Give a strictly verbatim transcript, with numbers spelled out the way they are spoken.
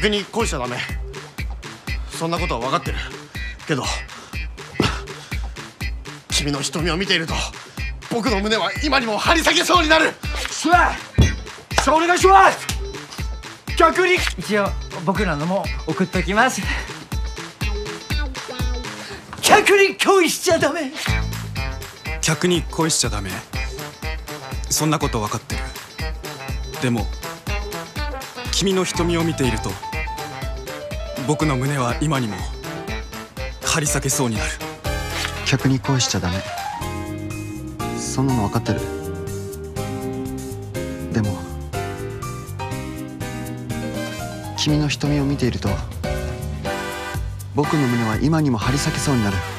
客に恋しちゃダメ。そんなことは分かってるけど、君の瞳を見ていると僕の胸は今にも張り裂けそうになる。 しゃあお願いします。客に一応僕らのも送っときます。客に恋しちゃダメ。 客に恋しちゃダメ。そんなこと分かってる。でも君の瞳を見ていると僕の胸は今にも張り裂けそうになる。 客に恋しちゃダメ。そんなの分かってる。でも君の瞳を見ていると僕の胸は今にも張り裂けそうになる。